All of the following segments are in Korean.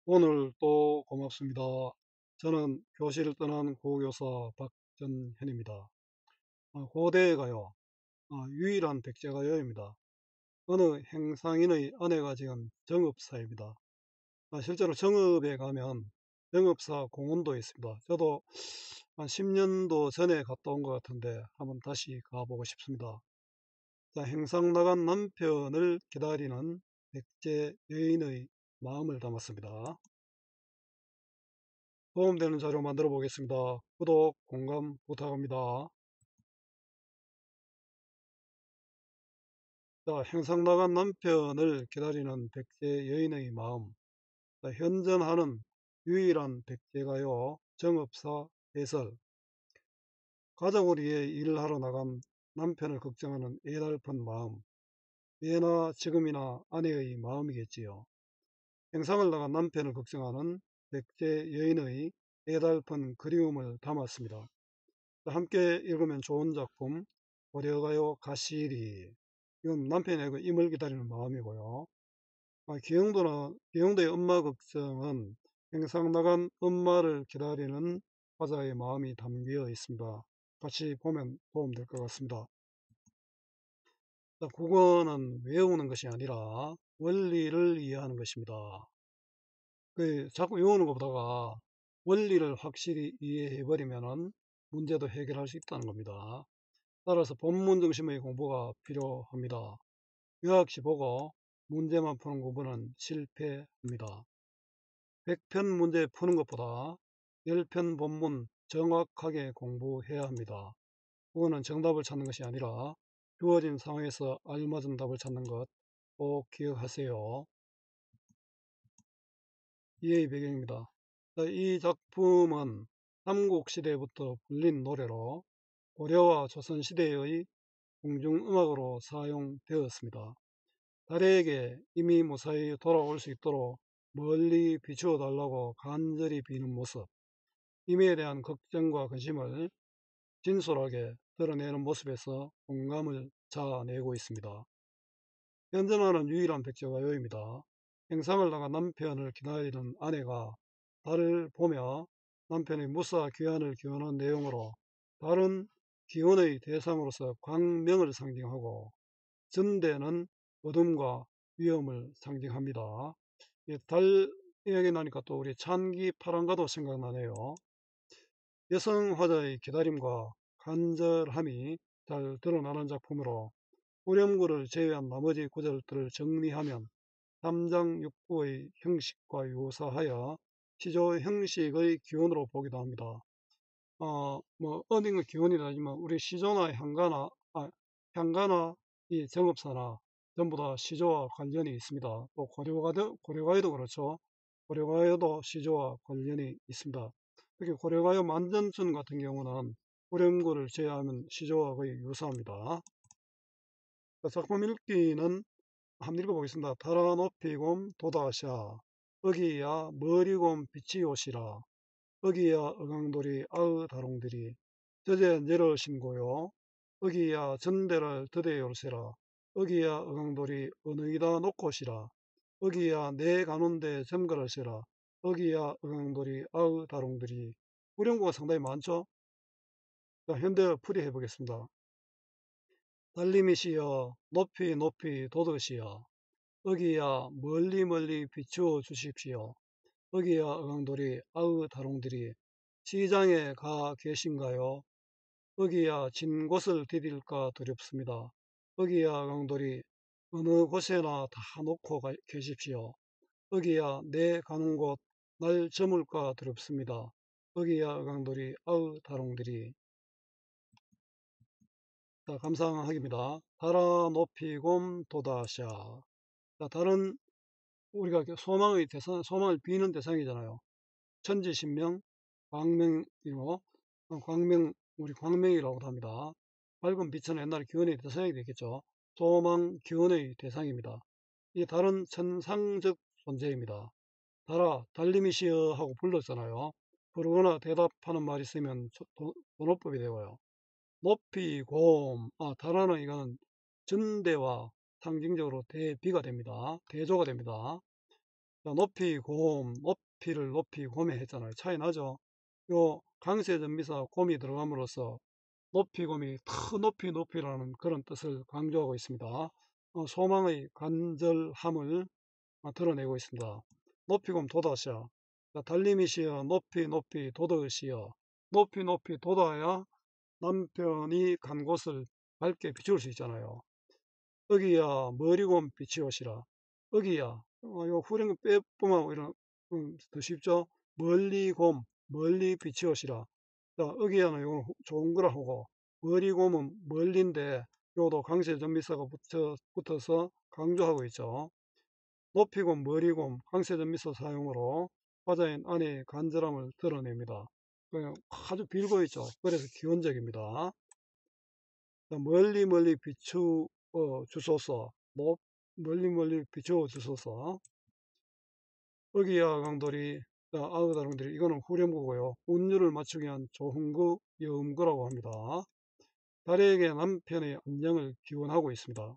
오늘 또 고맙습니다. 저는 교실을 떠난 고교사 박전현입니다. 고대가요, 유일한 백제가요입니다. 어느 행상인의 아내가 지은 정읍사입니다. 실제로 정읍에 가면 정읍사 공원도 있습니다. 저도 한 10년도 전에 갔다 온 것 같은데 한번 다시 가보고 싶습니다. 행상 나간 남편을 기다리는 백제 여인의 마음을 담았습니다. 도움되는 자료 만들어 보겠습니다. 구독, 공감 부탁합니다. 행상 나간 남편을 기다리는 백제 여인의 마음. 현존하는 유일한 백제가요, 정읍사 해설. 가족을 위해 일하러 나간 남편을 걱정하는 애달픈 마음. 예나 지금이나 아내의 마음이겠지요. 행상을 나간 남편을 걱정하는 백제 여인의 애달픈 그리움을 담았습니다. 함께 읽으면 좋은 작품 고려가요 가시리. 이건 남편의 그 임을 기다리는 마음이고요. 기영도의 엄마 걱정은 행상 나간 엄마를 기다리는 화자의 마음이 담겨 있습니다. 같이 보면 도움될 것 같습니다. 국어는 외우는 것이 아니라 원리를 이해하는 것입니다. 자꾸 외우는 것보다가 원리를 확실히 이해해버리면 문제도 해결할 수 있다는 겁니다. 따라서 본문 중심의 공부가 필요합니다. 요약시 보고 문제만 푸는 공부는 실패합니다. 100편 문제 푸는 것보다 10편 본문 정확하게 공부해야 합니다. 그거는 정답을 찾는 것이 아니라 주어진 상황에서 알맞은 답을 찾는 것 꼭 기억하세요. 이해의 배경입니다. 이 작품은 삼국시대부터 불린 노래로 고려와 조선시대의 궁중음악으로 사용되었습니다. 달에게 이미 무사히 돌아올 수 있도록 멀리 비추어 달라고 간절히 비는 모습, 임에 대한 걱정과 근심을 진솔하게 드러내는 모습에서 공감을 자아내고 있습니다. 현존하는 유일한 백제가요입니다. 행상을 나간 남편을 기다리는 아내가 달을 보며 남편의 무사 귀환을 기원한 내용으로 달은 기원의 대상으로서 광명을 상징하고 전대는 어둠과 위험을 상징합니다. 달 이야기 나니까 또 우리 찬기 파랑가도 생각나네요. 여성 화자의 기다림과 간절함이 잘 드러나는 작품으로 후렴구를 제외한 나머지 구절들을 정리하면 3장 6부의 형식과 유사하여 시조 형식의 기원으로 보기도 합니다. 어딘가 기원이라 하지만 우리 시조나 향가나 이 정읍사나 전부 다 시조와 관련이 있습니다. 또 고려가요도 그렇죠. 고려가요도 시조와 관련이 있습니다. 특히 고려가요 만전춘 같은 경우는 후렴구를 제외하면 시조와 거의 유사합니다. 작품 읽기는 한번 읽어보겠습니다. 달아 높이곰 도다샤 어기야 머리곰 빛이 오시라 어기야 어강돌이 아으 다롱들이 저제 내려 신고요 어기야 전대를 드대요세라 어기야 어강돌이 어느이다 놓고시라 어기야 내 가는데 점거를세라 어기야 어강돌이 아으 다롱들이 후렴구가 상당히 많죠. 자, 현대 풀이 해보겠습니다. 달님이시여 높이 높이 돋으시어 어기야 멀리 멀리 비추어 주십시오. 어기야 어강돌이 아으 다롱들이 시장에 가 계신가요? 어기야 진 곳을 디딜까 두렵습니다. 어기야 어강돌이 어느 곳에나 다 놓고 계십시오. 어기야 내 가는 곳 날 저물까 두렵습니다. 어기야 어강돌이 아으 다롱들이. 자, 감상하기입니다. 달아 높이곰 도다샤. 자, 달은 우리가 소망을 비는 대상이잖아요. 천지신명, 광명이고, 우리 광명이라고도 합니다. 밝은 빛은 옛날에 기원의 대상이 되겠죠. 소망, 기원의 대상입니다. 이 달은 천상적 존재입니다. 달아, 달님이시여 하고 불렀잖아요. 부르거나 대답하는 말이 있으면 번호법이 되고요. 높이, 곰, 달아는 이거는 전대와 상징적으로 대비가 됩니다. 대조가 됩니다. 자, 높이 곰, 높이를 높이 곰에 했잖아요. 차이 나죠? 요 강세전미사 곰이 들어감으로써 높이 곰이 더 높이 높이라는 그런 뜻을 강조하고 있습니다. 소망의 간절함을 드러내고 있습니다. 높이 곰 돋아시어. 자, 달림이시여 높이 높이 돋으시어. 높이 높이 돋아야 남편이 간 곳을 밝게 비출 수 있잖아요. 어기야 머리곰 비치오시라. 어기야 요 후렴구 빼보면 이런 더 쉽죠. 멀리곰 멀리 비치오시라. 자, 어기야는 요건 좋은 거라 하고 머리곰은 멀리인데 요도 강세전미사가 붙어서 강조하고 있죠. 높이곰 머리곰 강세전미사 사용으로 화자인 아내의 간절함을 드러냅니다. 그냥 아주 빌고 있죠. 그래서 기원적입니다. 멀리 멀리 비추어 주소서. 멀리 멀리 비추어 주소서. 어기야 강돌이 아그다롱들이 이거는 후렴구고요. 운율을 맞추기 위한 조흥구 여음구라고 합니다. 달에게 남편의 안녕을 기원하고 있습니다.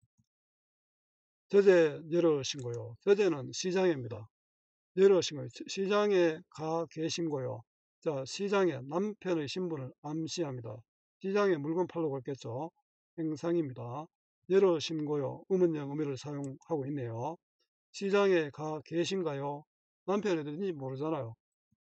저제 열어신고요. 저제는 시장입니다. 열어신고요. 시장에 가 계신고요. 자, 시장에 남편의 신분을 암시합니다. 시장에 물건 팔러 갔겠죠. 행상입니다. 열어신고요. 의문형 의미를 사용하고 있네요. 시장에 가 계신가요? 남편이 어딘지 모르잖아요.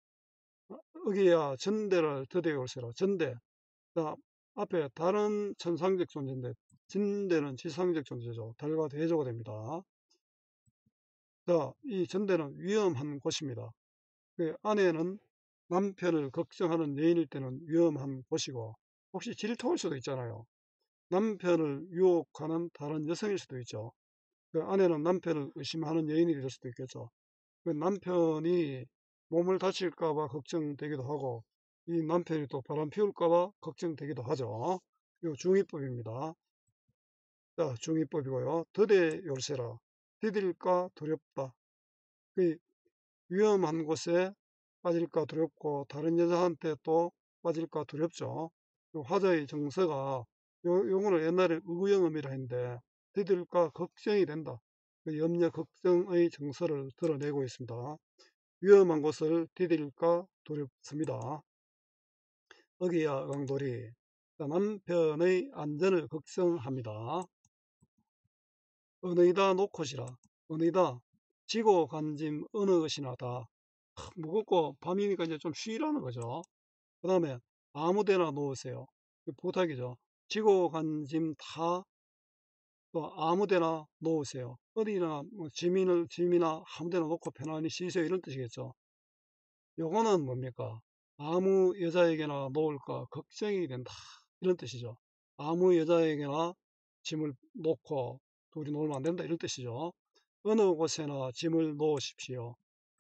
여기야 전대를 드대올세라. 전대. 자, 앞에 다른 천상적 존재인데 전대는 지상적 존재죠. 달과 대조가 됩니다. 자, 이 전대는 위험한 곳입니다. 그 아내는 남편을 걱정하는 여인일 때는 위험한 곳이고 혹시 질투할 수도 있잖아요. 남편을 유혹하는 다른 여성일 수도 있죠. 그 아내는 남편을 의심하는 여인이 될 수도 있겠죠. 그 남편이 몸을 다칠까봐 걱정되기도 하고 이 남편이 또 바람 피울까봐 걱정되기도 하죠. 이 중의법입니다. 자, 중의법이고요. 더대 열쇠라. 디딜까 두렵다. 그 위험한 곳에 빠질까 두렵고 다른 여자한테 또 빠질까 두렵죠. 화자의 정서가 요거는 옛날에 의구영음이라 했는데 디딜까 걱정이 된다. 그 염려 걱정의 정서를 드러내고 있습니다. 위험한 곳을 디딜까 두렵습니다. 어기야 강돌이 남편의 안전을 걱정합니다. 어느이다 놓고시라. 어느이다 지고 간 짐 어느 것이나 다 무겁고 밤이니까 이제 좀 쉬라는 거죠. 그 다음에 아무데나 놓으세요. 부탁이죠. 지고 간 짐 다 또 아무데나 놓으세요. 어디나 뭐 짐이나 아무데나 놓고 편안히 쉬세요 이런 뜻이겠죠. 요거는 뭡니까? 아무 여자에게나 놓을까 걱정이 된다 이런 뜻이죠. 아무 여자에게나 짐을 놓고 둘이 놀면 안 된다 이런 뜻이죠. 어느 곳에나 짐을 놓으십시오.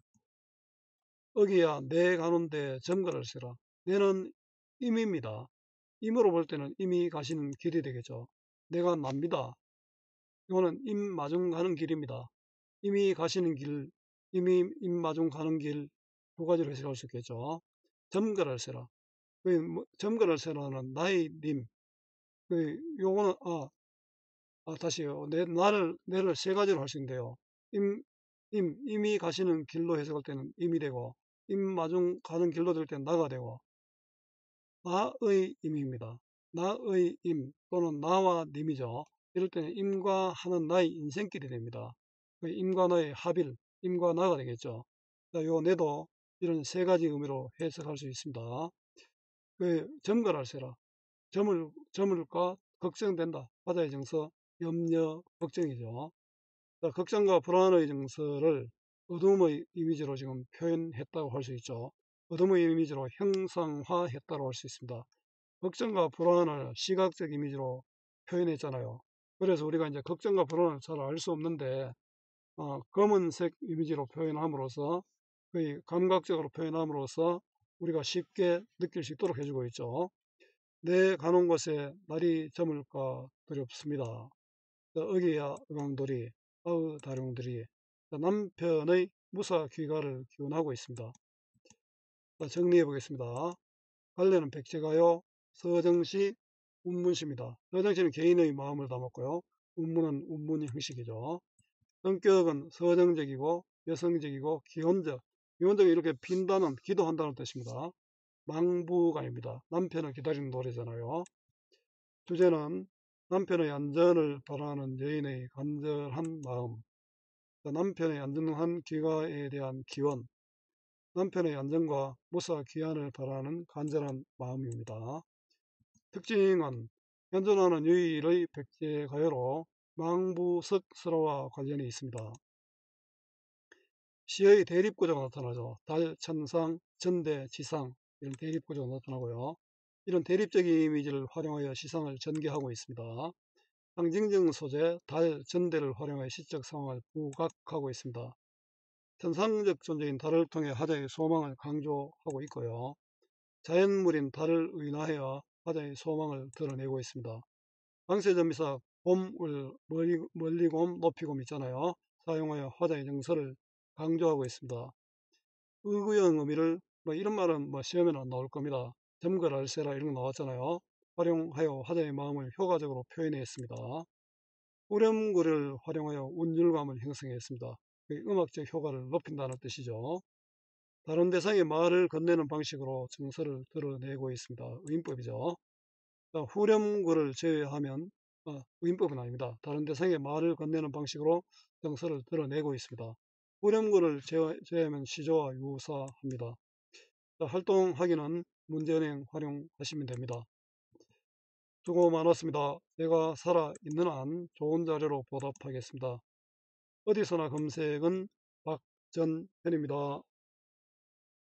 어기야 내 가는데 점거를 쓰라. 내는 임입니다. 임으로 볼 때는 임이 가시는 길이 되겠죠. 내가 납니다. 이거는 임마중 가는 길입니다. 임이 가시는 길, 임마중 가는 길 두 가지로 해석할 수 있겠죠. 점거를 세라. 점거를 세라는 나의 님. 요거는 다시요. 내를 세 가지로 할 수 있는데요. 임이 가시는 길로 해석할 때는 임이 되고 임마중 가는 길로 될 때는 나가 되고 나의 임입니다. 나의 임 또는 나와 님이죠. 이럴 때는 임과 하는 나의 인생길이 됩니다. 임과 나의 합일, 임과 나가 되겠죠. 요 내도 이런 세 가지 의미로 해석할 수 있습니다. 점거랄세라. 점을까 걱정된다. 바다의 정서, 염려, 걱정이죠. 자, 걱정과 불안의 정서를 어둠의 이미지로 지금 표현했다고 할 수 있죠. 어둠의 이미지로 형상화했다고 할 수 있습니다. 걱정과 불안을 시각적 이미지로 표현했잖아요. 그래서 우리가 이제 걱정과 불안을 잘 알 수 없는데 검은색 이미지로 표현함으로써 거의 감각적으로 표현함으로써 우리가 쉽게 느낄 수 있도록 해주고 있죠. 내 가는 곳에 날이 저물까 두렵습니다. 어기야 의강돌이 어우 다룡들이 남편의 무사 귀가를 기원하고 있습니다. 정리해 보겠습니다. 갈래는 백제가요. 서정시 운문시입니다. 서정시는 개인의 마음을 담았고요. 운문은 운문 형식이죠. 성격은 서정적이고 여성적이고 기혼적. 기혼적이 이렇게 빈다는, 기도한다는 뜻입니다. 망부가입니다. 남편을 기다리는 노래잖아요. 주제는 남편의 안전을 바라는 여인의 간절한 마음, 남편의 안전한 귀가에 대한 기원, 남편의 안전과 무사 귀환을 바라는 간절한 마음입니다. 특징은 현존하는 유일의 백제가요로 망부석설화와 관련이 있습니다. 시의 대립구조가 나타나죠. 달, 천상, 전대, 지상 이런 대립구조가 나타나고요. 이런 대립적인 이미지를 활용하여 시상을 전개하고 있습니다. 상징적 소재, 달, 전대를 활용하여 시적 상황을 부각하고 있습니다. 천상적 존재인 달을 통해 화자의 소망을 강조하고 있고요. 자연물인 달을 의인하여 화자의 소망을 드러내고 있습니다. 방세전미사 곰을 멀리곰, 높이곰 있잖아요. 사용하여 화자의 정서를 강조하고 있습니다. 의구형 의미를, 이런 말은 시험에는 안 나올 겁니다. 점거랄세라 이런 거 나왔잖아요. 활용하여 화자의 마음을 효과적으로 표현했습니다. 후렴구를 활용하여 운율감을 형성했습니다. 음악적 효과를 높인다는 뜻이죠. 다른 대상의 말을 건네는 방식으로 정서를 드러내고 있습니다. 의인법이죠. 후렴구를 제외하면 의인법은 아닙니다. 다른 대상의 말을 건네는 방식으로 정서를 드러내고 있습니다. 후렴구를 제외하면 시조와 유사합니다. 활동하기는 문제은행 활용하시면 됩니다. 수고 많았습니다. 내가 살아있는 한 좋은 자료로 보답하겠습니다. 어디서나 검색은 박전현입니다.